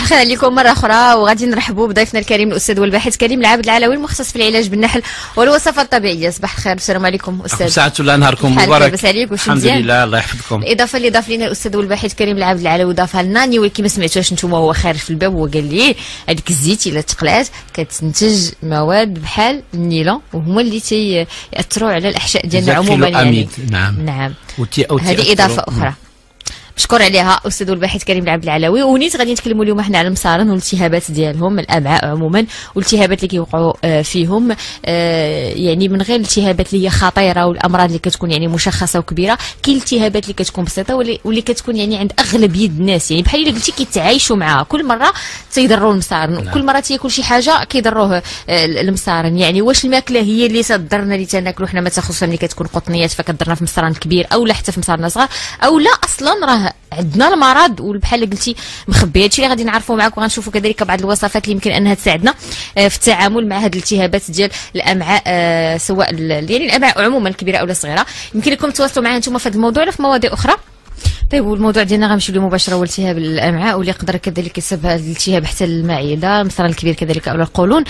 الخير عليكم مرة أخرى، وغادي نرحبوا بضيفنا الكريم الأستاذ والباحث كريم العابد العلوي المختص في العلاج بالنحل والوصفات الطبيعية. صباح الخير، السلام عليكم أستاذ. ساعة ولا نهاركم مبارك. لاباس عليك؟ واش الحمد مزيان؟ لله، الله يحفظكم. الإضافة اللي ضاف لنا الأستاذ والباحث كريم العابد العلوي ضافها لنا ولكن ما سمعتوهاش نتوما، هو خارج في الباب هو قال لي هذيك الزيت إلا تقلعت كتنتج مواد بحال النيلون وهما اللي تيأثروا على الأحشاء ديالنا عموما يعني. نعم. هذه إضافة أخرى مشكور عليها استاذ الباحث كريم العابد العلوي. ونيت غادي نتكلموا اليوم حنا على المصارن والالتهابات ديالهم، الامعاء عموما والالتهابات اللي كيوقعوا فيهم، يعني من غير الالتهابات اللي هي خطيره والامراض اللي كتكون يعني مشخصه وكبيره، كاين الالتهابات اللي كتكون بسيطه واللي كتكون يعني عند اغلبيه الناس، يعني بحال اللي قلتي كيتعايشوا معها، كل مره تيضروا المصارن، كل مره تياكل شي حاجه كيضروه المصارن. يعني واش الماكله هي اللي تضرنا اللي تناكلوا حنا، ما خصوصا ملي كتكون قطنيات فكضرنا في مصران كبير او لا حتى في مصارن صغار، او لا اصلا راه عندنا المرض وبحال اللي قلتي مخبيه. هادشي اللي غادي نعرفوا معاك، وغنشوفوا كذلك بعض الوصفات اللي يمكن انها تساعدنا في التعامل مع هذه الالتهابات ديال الامعاء، سواء يعني الامعاء عموما كبيره او صغيره. يمكن لكم تواصلوا معنا انتم في هذا الموضوع ولا في مواضيع اخرى. طيب، والموضوع ديالنا غنمشيو له مباشره هو التهاب الامعاء، واللي يقدر كذلك يسبب هذا الالتهاب حتى المعده، المصران الكبير كذلك او القولون،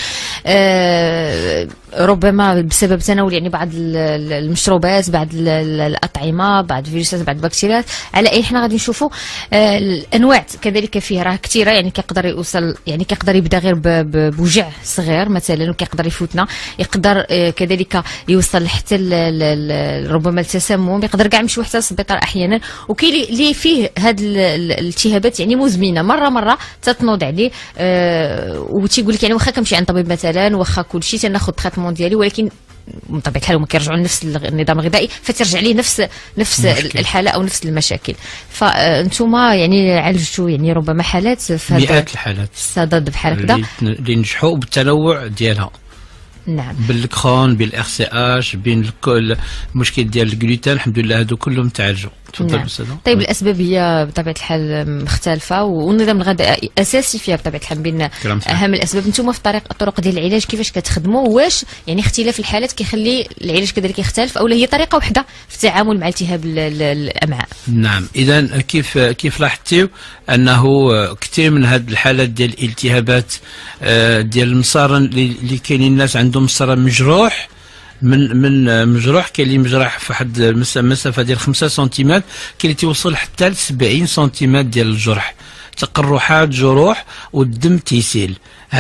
ربما بسبب تناول يعني بعض المشروبات، بعض الاطعمه، بعض الفيروسات، بعض البكتيريات. على اي حنا غادي نشوفوا الانواع كذلك فيه راه كثيره، يعني كيقدر يوصل، يعني كيقدر يبدا غير بوجع صغير مثلا وكيقدر يفوتنا، يقدر كذلك يوصل حتى ربما التسمم، يقدر كاع يمشيو حتى للسبيطار احيانا. وكاين اللي فيه هاد الالتهابات يعني مزمنه، مره تتنوض عليه، وتيقول لك يعني واخا كنمشي عند طبيب مثلا، واخا كلشي تناخذ التريتمون ديالي، ولكن بطبيعه الحال هما كيرجعوا لنفس النظام الغذائي، فترجع ليه نفس الحاله او نفس المشاكل. فانتم يعني عالجتوا يعني ربما حالات في مئات الحالات الصدد بحال هكذا اللي نجحوا بالتنوع ديالها. نعم، بالكرون، بالار سي اش، بين المشكل ديال الجلوتين، الحمد لله هادو كلهم تعالجوا. تفضل نعم. استاذ. طيب، الاسباب هي بطبيعه الحال مختلفه، والنظام الغذائي اساسي فيها بطبيعه الحال بين اهم الاسباب. انتم في الطرق ديال العلاج كيفاش كتخدموا؟ واش يعني اختلاف الحالات كيخلي العلاج كذلك يختلف، او لا هي طريقه واحده في التعامل مع التهاب الامعاء؟ نعم، اذا كيف لاحظتوا انه كثير من هذه الحالات ديال الالتهابات ديال المصارن اللي كاينين الناس عندهم مصرن مجروح، من مجروح، كاين اللي مجرح في واحد المسافه ديال 5 سنتيمتر، كاين اللي تيوصل حتى ل 70 سنتيمتر ديال الجرح، تقرحات، جروح، والدم تيسيل.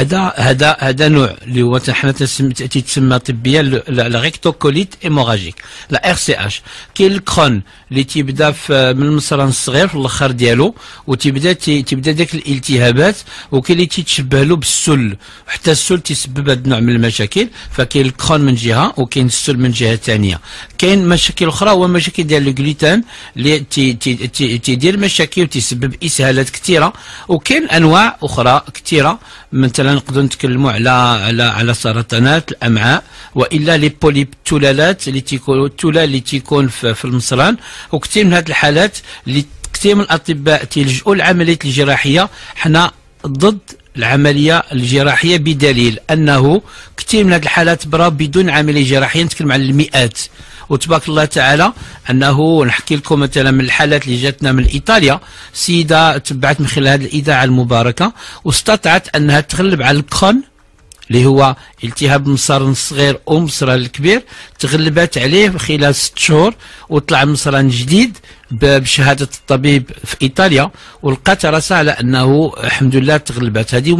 هذا نوع اللي هو حنا تيتسمى طبيا لا ريكتوكوليت ايموراجيك، لا ار سي اش. كاين الكرون اللي تيبدا من المصران الصغير في الاخر ديالو، وتيبدا داك الالتهابات، وكاين اللي تيتشبه له بالسل، وحتى السل تيسبب هذا النوع من المشاكل. فكاين الكرون من جهه وكاين السل من جهه ثانيه. كاين مشاكل اخرى، هو مشاكل ديال الجلوتين اللي تيدير مشاكل وتيسبب اسهالات كثيره. وكاين انواع اخرى كثيره، مثلا نقدروا نتكلموا على سرطانات الامعاء، والا لي بوليب، التلالات اللي تيكون في المصران. وكثير من هذه الحالات اللي كثير من الاطباء تيلجؤوا للعمليات الجراحيه، حنا ضد العمليه الجراحيه، بدليل انه كثير من هذه الحالات برا بدون عمليه جراحيه، نتكلم على المئات. وتبارك الله تعالى انه نحكي لكم مثلا من الحالات اللي جاتنا من ايطاليا، سيده تبعت من خلال هذه الاذاعه المباركه واستطاعت انها تغلب على الكرون اللي هو التهاب المصران الصغير ومصران الكبير، تغلبت عليه خلال 6 شهور، وطلع مصران جديد بشهاده الطبيب في ايطاليا، ولقات راسها على انه الحمد لله تغلبت. هذه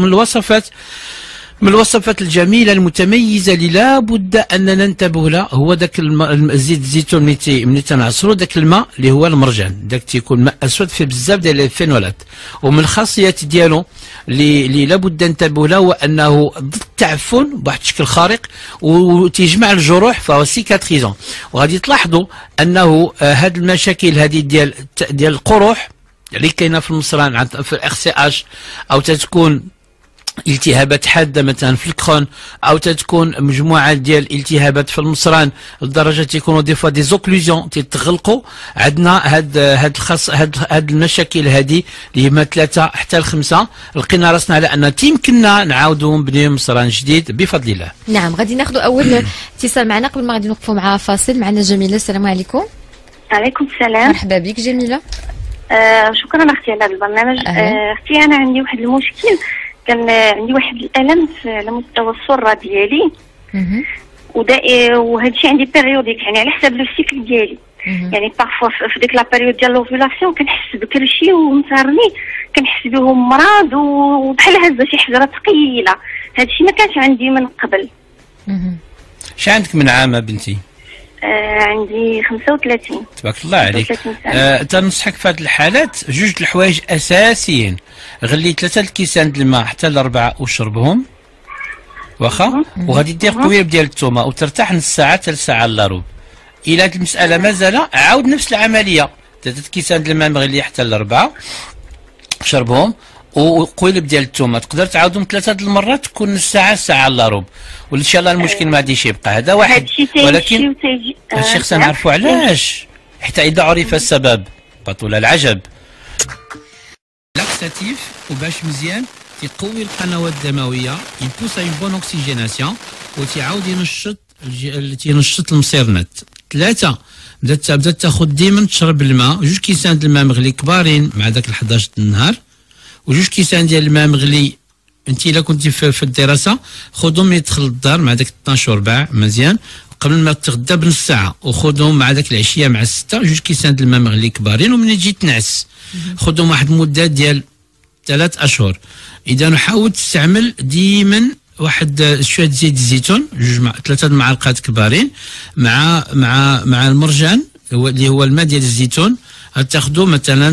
من الوصفات الجميله المتميزه اللي لا بد اننا ننتبه لها، هو ذاك زيت الزيتون ملي تنعصروا ذاك الماء اللي هو المرجان، ذاك تيكون ماء اسود فيه بزاف ديال الفينولات. ومن الخاصيات ديالو اللي لا بد ننتبه له هو انه ضد التعفن بواحد الشكل خارق، وتيجمع الجروح، فهو سيكاتريزون. وغادي تلاحظوا انه هاد المشاكل هذه ديال القروح اللي كاينه في المصران في الار سي اش، او تتكون التهابات حاده مثلا في الكرون، او تتكون مجموعه ديال الالتهابات في المصران لدرجه تيكونوا دي فوا دي زوكلوزيون تيتغلقوا. عندنا هاد المشاكل هذه اللي هما 3 حتى 5، لقينا راسنا على ان يمكننا نعاودوا نبنيو مصران جديد بفضل الله. نعم، غادي ناخذوا اول اتصال معنا قبل ما غادي نوقفوا مع فاصل. معنا جميله، السلام عليكم. عليكم السلام. مرحبا بك جميله. شكرا اختي على هذا البرنامج. اختي انا عندي واحد المشكل، كان عندي واحد الالم على مستوى السره ديالي، وهذا الشيء عندي بيريوديك، يعني على حسب لو سيكل ديالي. يعني بارفوا في ديك لا بيريود ديال لوفيلاسيون كنحس بكرشي ومسارني، كنحس بهم مرض وبحال هزه شي حجره ثقيله. هذا الشيء ما كانش عندي من قبل. اش عندك من عام بنتي؟ عندي 35. تبارك الله عليك. تنصحك في هذه الحالات جوج الحوايج اساسيين. غلي 3 الكيسان د الماء حتى ل4 وشربهم واخا، وغادي دير قويب ديال الثومه وترتاح نص ساعه حتى لساعه الا ربع. الى هذه المساله مازال عاود نفس العمليه، 3 كيسان د الماء مغلي حتى ل4 شربهم وقويلب ديال الثومه، تقدر تعاودهم 3 المرات تكون نص ساعه ساعه الا ربع، وان شاء الله المشكل ما غاديش يبقى. هذا واحد، ولكن هادشي خصنا نعرفوا علاش، حتى اذا عرف السبب بطل العجب. لاكساتيف وباش مزيان تيقوي القنوات الدمويه، يبوس اون بون اوكسيجيناسيون وتيعاود ينشط المصيرنات. 3 بدات تاخذ ديما تشرب الماء، 2 كيسان د الماء مغلي كبارين مع داك 11 النهار، و2 كيسان ديال الماء مغلي. انت الا كنتي في الدراسه خذهم يدخل الدار مع داك 12 وربع مزيان قبل ما تغدا بنص ساعه، وخذهم مع داك العشيه مع 6، 2 كيسان د الماء مغلي كبارين، ومن تجي تنعس خذهم واحد المده ديال 3 اشهر. اذا حاول تستعمل ديما واحد شويه زيت الزيتون 3 معالق كبارين مع المرجان اللي هو الماء ديال الزيتون. تاخذوا مثلا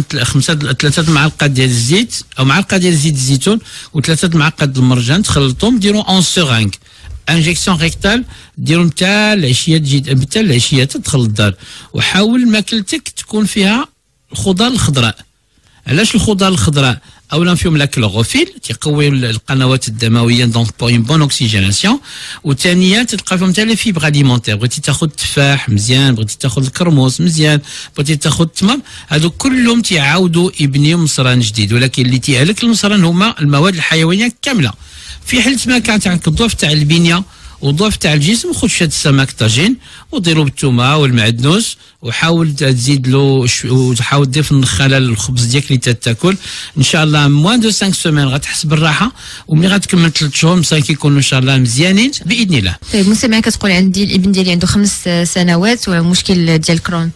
3 معالق ديال الزيت او معلقه ديال زيت الزيتون و3 معالق ديال المرجان، تخلطهم ديروا اون سورانغ انجيكسيون ريكتال، ديرهم حتى العشيه، تجي حتى العشيه تدخل الدار. وحاول ماكلتك تكون فيها الخضار الخضراء. علاش الخضار الخضراء؟ اولا فيهم لا كلوروفيل تيقوي القنوات الدمويه دونك بور اون بون اوكسيجيناسيون، وثانيا تلقى فيهم حتى لي فيبر اليمونتير. بغيتي تاخذ التفاح مزيان، بغيتي تاخذ الكرموس مزيان، بغيتي تاخذ التمر، هادو كلهم تيعاودوا يبنيو مصران جديد. ولكن اللي تيهلك المصران هما المواد الحيويه كامله. في حالة ما كانت عندك الضعف تاع البنيه والضعف تاع الجسم، خذ شويه السمك طاجين وديرو بالثومه والمعدنوس، وحاول تزيد له وحاول دير في النخاله الخبز ديالك اللي تاكل. ان شاء الله موان دو 5 سيمين غتحس بالراحه، وملي غتكمل 3 شهور مساكن كيكونوا ان شاء الله مزيانين باذن الله. طيب مستمع، كتقول عندي الابن ديالي عنده 5 سنوات ومشكل ديال الكرون،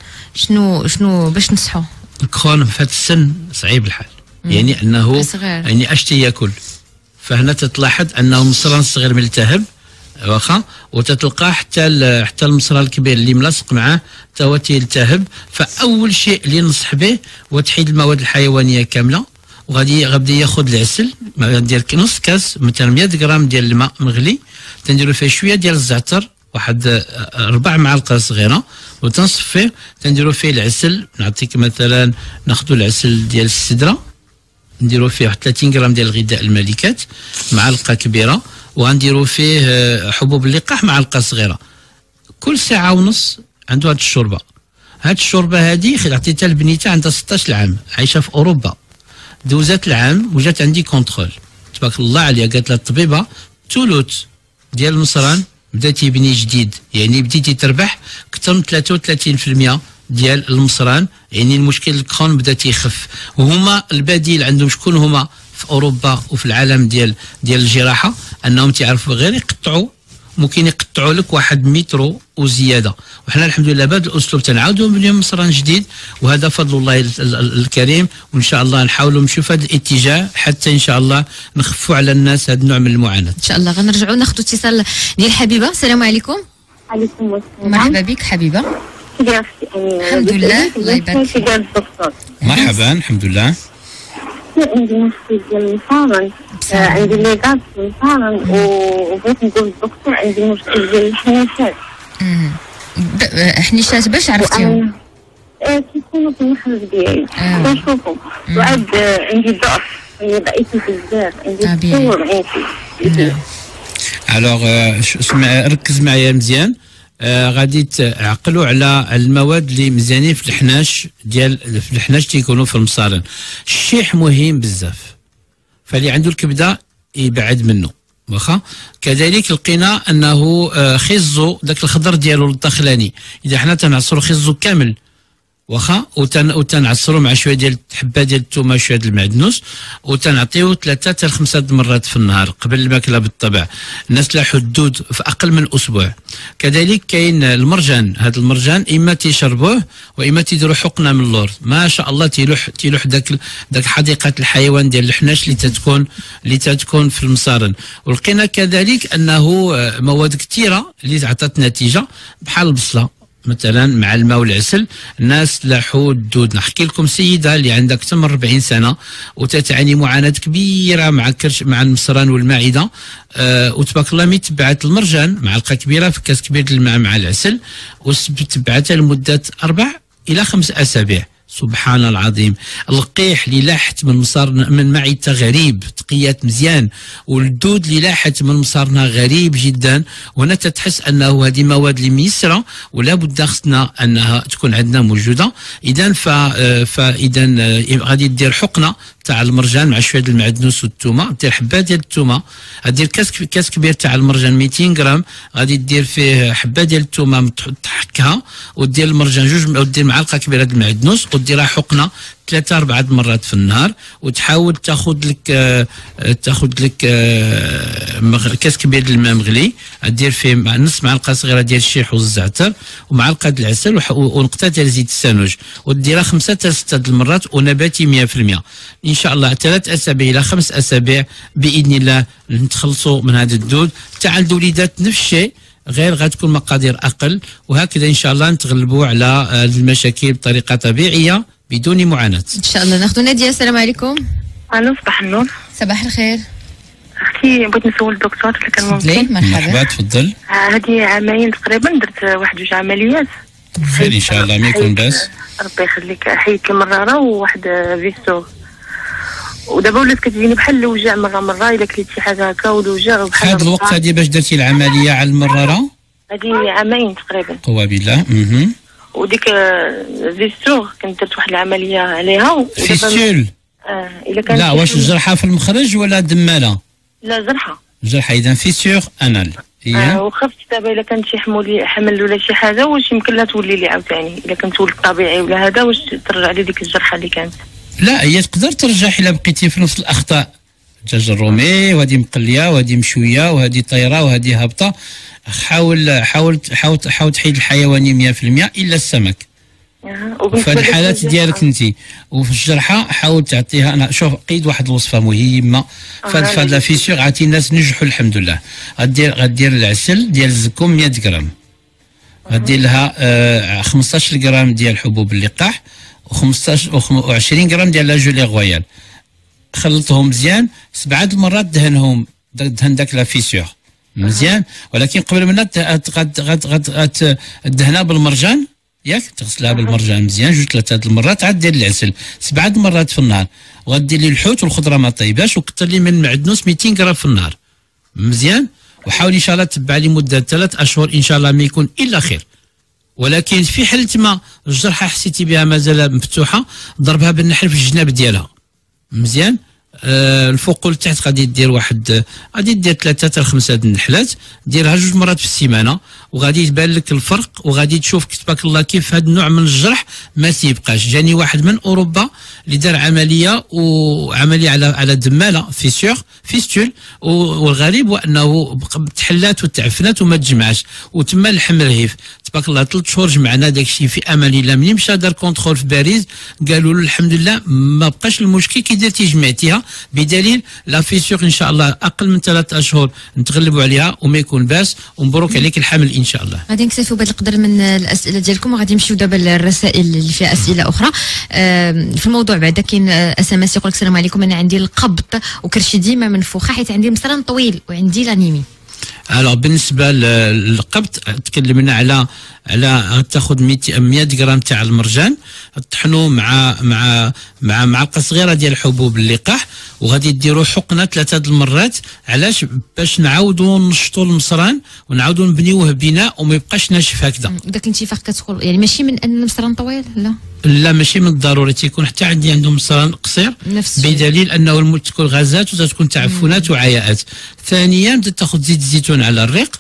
شنو باش نصحو؟ الكرون في هذا السن صعيب الحال، يعني انه يعني اش تياكل، فهنا تتلاحظ انه المصران الصغير ملتهب واخا، وتتلقى حتى المصران الكبير اللي ملاصق معاه حتى هو تيلتهب. فاول شيء اللي ننصح به هو تحيد المواد الحيوانيه كامله، غادي ياخذ العسل ديال نص كاس مثلا 100 غرام ديال الماء مغلي، تنديروا فيه شويه ديال الزعتر، واحد 4 معالق صغيره، وتنصفيه تنديروا فيه العسل. نعطيك مثلا ناخذوا العسل ديال السدره نديروا فيه 30 غرام ديال الغذاء الملكات معلقه كبيره، وغنديروا فيه حبوب اللقاح معلقه صغيره. كل ساعه ونص عنده هاد الشوربه. هاد الشوربه هادي عطيتها لبنيتها عندها 16 عام عايشه في اوروبا، دوزات العام وجات عندي كونترول تبارك الله عليها. قالت لها الطبيبه تولوت ديال المصران بدا تيبني جديد، يعني بديتي تربح اكثر من 33% ديال المصران، يعني المشكل الكرون بدا تيخف. وهما البديل عندهم شكون هما في اوروبا وفي العالم ديال الجراحه، انهم تيعرفوا غير يقطعوا، ممكن يقطعوا لك 1 متر وزياده. وحنا الحمد لله بهذا الاسلوب تنعاودوا نبنيو مصران جديد، وهذا فضل الله الكريم. وان شاء الله نحاولوا نمشيو في هذا الاتجاه حتى ان شاء الله نخفوا على الناس هذا النوع من المعاناه. ان شاء الله غنرجعوا ناخذوا اتصال ديال حبيبه. السلام عليكم. عليكم السلام. مرحبا بك حبيبه. الحمد لله، الله يبارك فيك. مرحبا، الحمد لله. عندي مشكل ديال المصارن، عندي ليغاز في المصارن، وبغيت نقول للدكتور عندي مشكل ديال الحنيشات. حنيشات باش عرفتيهم؟ كيكونوا في المخرج ديالي كنشوفهم، وعاد عندي ضعف، هي ضعيفه بزاف، عندي تصور عيني. الوغ ركز معايا مزيان. غادي تعقلوا على المواد اللي مزيانين في الحناش تيكونوا في المصارن. الشيح مهم بزاف، فاللي عنده الكبده يبعد منه واخا. كذلك لقينا انه خزو داك الخضر ديالو الداخلاني، اذا حنا تنعصروا خزو كامل واخا وتنعصروا مع شويه ديال حبه ديال الثومه شويه ديال المعدنوس وتنعطيو 3 حتى 5 مرات في النهار قبل الماكله بالطبع. الناس لاحوا الدود في اقل من اسبوع. كذلك كاين المرجان، هذا المرجان اما تيشربوه واما تيديروا حقنه من اللور، ما شاء الله تيلوح داك حديقه الحيوان ديال الحناش اللي تتكون في المصارن. ولقينا كذلك انه مواد كثيره اللي عطات نتيجه بحال البصله مثلا مع الماء والعسل. الناس لاحوا الدود. نحكي لكم سيده اللي عندها اكثر من 40 سنه وتتعاني معاناه كبيره مع المصران والمعده، وتبارك الله مي تبعت المرجان معلقه كبيره في كاس كبير الماء مع العسل وتبعتها لمده 4 إلى 5 أسابيع. سبحان العظيم. اللقيح اللي لاحت من معدتها غريب تقيات مزيان، والدود اللي لاحت من مصارنا غريب جدا. وهنا تتحس انه هذه مواد اللي ميسره ولا بد خصنا انها تكون عندنا موجوده. اذا فاذا غادي دير حقنه تاع المرجان مع شويه ديال المعدنوس والثومه، دير حبه ديال الثومه، غادير كاس كبير تاع المرجان 200 غرام، غادي دير فيه حبه ديال الثومه تحكها، ودير المرجان ودير معلقه كبيره ديال المعدنوس وديرها حقنه 3 4 مرات في النهار. وتحاول تاخذ لك كاس كبير ديال الماء مغلي، دير فيه نص معلقه صغيره ديال الشيح والزعتر ومعلقه ديال العسل ونقطه ديال زيت السانوج، وديرها 5 حتى 6 المرات ونباتي 100%. ان شاء الله 3 أسابيع الى 5 أسابيع باذن الله نتخلصوا من هذا الدود. تاع الوليدات نفس الشيء، غير غتكون مقادير اقل، وهكذا ان شاء الله نتغلبوا على المشاكل بطريقه طبيعيه بدون معاناه. ان شاء الله. ناخذ ناديه. السلام عليكم. الو صباح النور. صباح الخير. اختي بغيت نسول الدكتور اذا كان ممكن. مرحبا تفضل. هذه عامين تقريبا درت 1 2 عمليات. خير ان شاء الله ما يكون باس. ربي يخليك. حيدت المراره وواحد فيستو، ودابا ولات كتجيني بحال الوجع مره الا كليت شي حاجه هكا والوجع بحال هذا الوقت هذه باش درتي العمليه على المراره؟ هذه عامين تقريبا. قوة بالله. وديك فيستو كنت درت واحد العمليه عليها. فيستول؟ الا كان لا، واش جرحه في المخرج ولا دماله؟ لا جرحه. اذا فيسور انال. وخفت دابا الا كان شي حمل ولا شي حاجه واش يمكن لا تولي لي عاوتاني، الا كنت ولد طبيعي ولا هذا واش ترجع لي ديك الجرحه اللي كانت؟ لا، هي تقدر ترجع الا بقيتي في نفس الاخطاء. الدجاج الرومي وهذه مقليه وهذه مشويه وهذه طايره وهذه هابطه. حاول تحيد الحيواني 100% الا السمك. وفي الحالات ديالك انت وفي الجرحه حاول تعطيها. انا شوف قيد واحد الوصفه مهمه فهاد لا فيسيور عطي الناس نجحوا الحمد لله. غدير العسل ديال الزكوم 100 غرام، غدير لها 15 غرام ديال حبوب اللقاح و20 غرام ديال لا جولي غويال. خلطهم مزيان 7 مرات دهن داك لا فيسيور مزيان. ولكن قبل ما تدهنها بالمرجان، ياك تغسلها بالمرجان مزيان 2 3 المرات، عاد دير العسل 7 مرات في النهار، وغدير لي الحوت والخضره ما طيباش، وكثر لي من المعدنوس 200 غرام في النهار مزيان. وحاول ان شاء الله تتبع لي مده 3 أشهر ان شاء الله ما يكون الا خير. ولكن في حالة ما الجرحه حسيتي بها مازال مفتوحه، ضربها بالنحل في الجناب ديالها مزيان. الفوق والتحت غادي دير 3 حتى 5 النحلات، ديرها 2 مرات في السيمانه، وغادي يبان لك الفرق، وغادي تشوف تبارك الله كيف هذا النوع من الجرح ما تيبقاش. جاني واحد من اوروبا اللي دار عمليه على دماله فيستول، والغريب هو انه تحلات وتعفنات وما تجمعش، وتما اللحم رهيف تبارك الله. 3 شهور جمعنا داك الشيء في امان الله. منين مشى دار كونترول في باريس قالوا له الحمد لله ما بقاش المشكل كي درتي جمعتيها، بدليل لا فيسيور ان شاء الله اقل من 3 أشهر نتغلبوا عليها وما يكون باس. ومبروك عليك الحمل ان شاء الله. غادي نكتفوا بهذا القدر من الاسئله ديالكم، وغادي نمشيو دابا للرسائل اللي فيها اسئله اخرى. في الموضوع بعدا كاين SMS يقول لك السلام عليكم، انا عندي القبض وكرشي ديما منفوخه حيت عندي مصران طويل وعندي لانيمي. بالنسبه للقبض تكلمنا على تاخذ 100 غرام تاع المرجان، تطحنوا مع معلقه صغيره ديال حبوب اللقاح، وغادي ديروا حقنه 3 المرات. علاش؟ باش نعاودوا نشطوا المصران ونعاودوا نبنيوه بناء وما يبقاش ناشف هكذا. داك الانتفاخ كتقول يعني ماشي من ان المصران طويل؟ لا ماشي من الضروري، تيكون حتى عندهم مصران قصير، بدليل انه تكون غازات وتكون تعفنات وعياءات. ثانيا تاخذ زيت الزيتون على الريق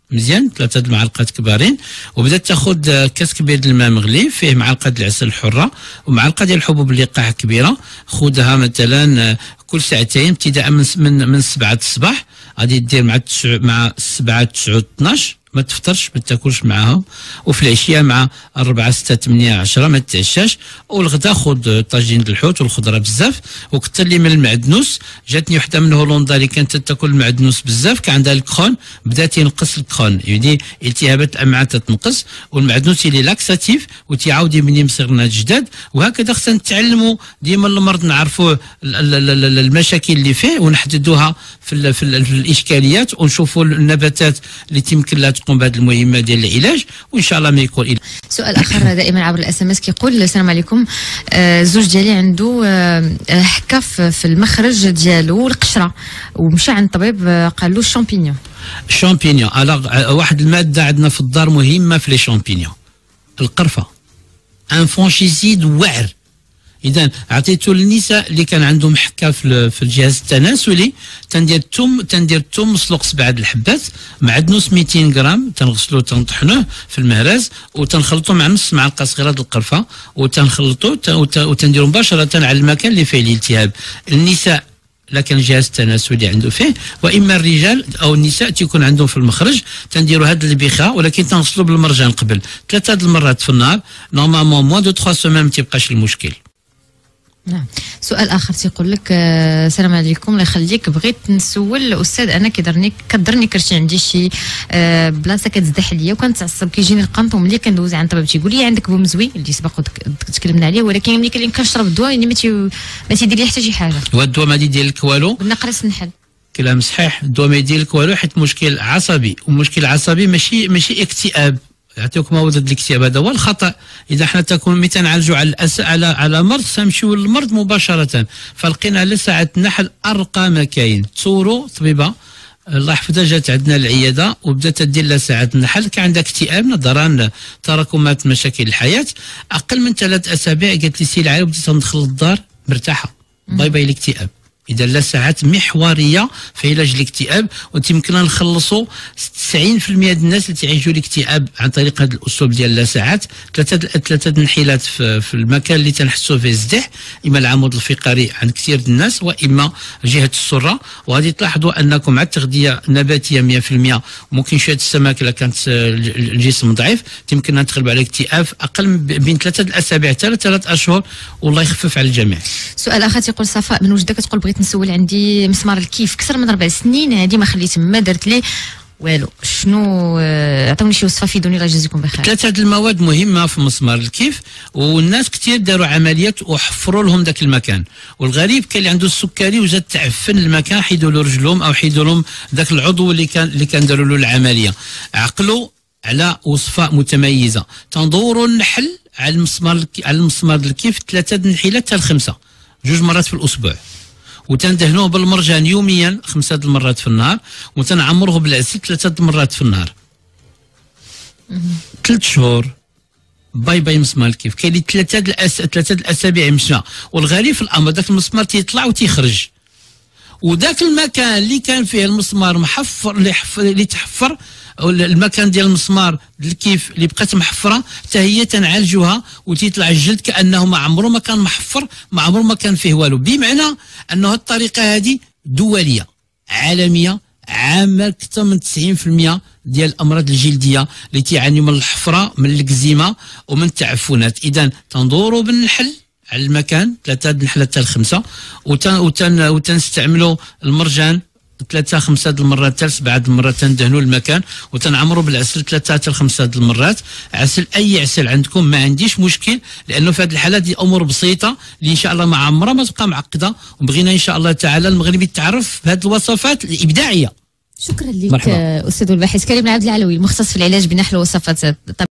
مزيان 3 المعالق كبارين، وبدات تاخذ كاس كبير ديال الماء مغلي فيه معلقه ديال العسل الحره ومعلقه ديال الحبوب اللقاح كبيره. خذها مثلا كل ساعتين ابتداء من 7 الصباح، غادي دير مع 7 9 12 ما تفطرش ما تاكلش معاهم، وفي العشيه مع 4 6 8 10 ما تتعشاش، والغدا خذ طاجين د الحوت والخضره بزاف، وكثر لي من المعدنوس. جاتني وحده من هولندا اللي كانت تاكل المعدنوس بزاف، كان عندها الكرون بدا تينقص الكرون، يعني التهابات الامعاء تتنقص، والمعدنوس اللي لاكساتيف وتيعاود يبني مصيرنا جداد. وهكذا خصنا نتعلموا ديما المرض نعرفوا المشاكل اللي فيه ونحددوها في الاشكاليات، ونشوفوا النباتات اللي تيمكن لها تقوم بهذه المهمه ديال العلاج، وان شاء الله ما يكون سؤال اخر دائما عبر الاس ام اس كيقول السلام عليكم، الزوج ديالي عنده حكه في المخرج ديالو القشره، ومشى عند الطبيب قال له الشامبينيون. واحد الماده عندنا في الدار مهمه في لي شامبينيون، القرفه، ان فونشيزيد واعر. اذا عطيته للنساء اللي كان عندهم حكه في الجهاز التناسلي، تندير الثوم مسلوق 7 الحبات، معدنوس 200 غرام تنغسلوه تنطحنوه في المهراز، وتنخلطوه مع نص معلقه صغيره د القرفه، وتنخلطوه وتنديروا مباشره على المكان اللي فيه الالتهاب. النساء لا كان الجهاز التناسلي عنده فيه، واما الرجال او النساء تيكون عندهم في المخرج، تنديروا هذا البخاء ولكن تنغسلوا بالمرجان قبل 3 المرات في النهار. نورمالمون موان دو 3 سيمين ما تيبقاش المشكل. نعم. سؤال اخر تيقول لك السلام عليكم الله يخليك، بغيت نسول الاستاذ انا كضرني كرشي، عندي شي بلاصه كتزدح عليا وكنتعصب، كيجيني القنط، وملي كندوز عند الطبيب تيقول لي عندك بومزوي اللي سبق تكلمنا عليه، ولكن ملي كنشرب الدواء يعني ما تيدير لي حتى شي حاجه. هو الدواء ما يدير لك والو، بالنقرس النحل. كلام صحيح، الدواء ما يدير لك والو حيت مشكل عصبي، ومشكل عصبي ماشي اكتئاب. يعطيكم مواد الاكتئاب، هذا هو الخطا. اذا حنا تكون تنعالجوا على مرض سنمشيو للمرض مباشره، فلقينا على ساعه النحل ارقى ما كاين. تصوروا طبيبه الله يحفظها جات عندنا العياده وبدات تدير لها ساعه النحل، كان عندها اكتئاب نظرا تراكمات مشاكل الحياه، اقل من 3 أسابيع قالت لي سي العالي بديت ندخل للدار مرتاحه. باي باي الاكتئاب. إذا لا ساعات محورية في علاج الاكتئاب، ويمكننا نخلصوا 90% ديال الناس اللي تعيشوا الاكتئاب عن طريق هذا الأسلوب ديال لا ساعات. ثلاثة الانحلات في المكان اللي تنحسوا فيه الزدح، إما العمود الفقري عند كثير ديال الناس، وإما جهة السرة. وغادي تلاحظوا أنكم مع التغذية النباتية 100%، ممكن شوية السمك إلا كانت الجسم ضعيف يمكننا نتغلبوا على الاكتئاب أقل بين 3 الأسابيع حتى 3 أشهر، والله يخفف على الجميع. سؤال آخر تيقول صفاء من وجدك، تقول بغيت نسول، عندي مسمار الكيف اكثر من 4 سنين، هذه ما خليت ما درت ليه والو، شنو عطوني شي وصفه فيدوني الله يجازيكم بخير. 3 المواد مهمه في مسمار الكيف، والناس كثير داروا عمليات وحفروا لهم ذاك المكان، والغريب كان اللي عنده السكري وزاد تعفن المكان، حيدوا له رجلهم او حيدوا لهم ذاك العضو اللي كان داروا له العمليه. عقلوا على وصفه متميزه، تندوروا النحل على المسمار الكيف 3 نحيلات حتى 5 2 مرات في الاسبوع، وتندهنوه بالمرجان يوميا 5 المرات في النهار، وتنعمروه بالعسل 3 مرات في النهار. 3 شهور باي باي مسمار الكيف. كاين اللي 3 الاسابيع مشى، والغريب في الامر ذاك المسمار تيطلع وتيخرج، وذاك المكان اللي كان فيه المسمار محفر اللي تحفر، المكان ديال المسمار الكيف اللي بقات محفره حتى هي تنعالجوها وتيطلع الجلد كانه ما عمره ما كان محفر، ما عمره ما كان فيه والو. بمعنى انه الطريقه هذه دوليه عالميه عامه، اكثر من 90% ديال الامراض الجلديه اللي تيعانيوا من الحفره من الكزيمه ومن التعفنات. اذا تندوروا بالنحل على المكان 3 نحلات حتى 5، وتنستعملوا المرجان 3 5 المرات حتى 7 المرات، تندهنوا المكان وتنعمروا بالعسل 3 حتى 5 المرات. عسل اي عسل عندكم ما عنديش مشكل، لانه في هذه الحالات دي امور بسيطه اللي ان شاء الله ما عمرها ما تبقى معقده، وبغينا ان شاء الله تعالى المغربي تعرف بهذه الوصفات الابداعيه. شكرا لك استاذ الباحث كريم العبد العلوي، المختص في العلاج بنحل وصفات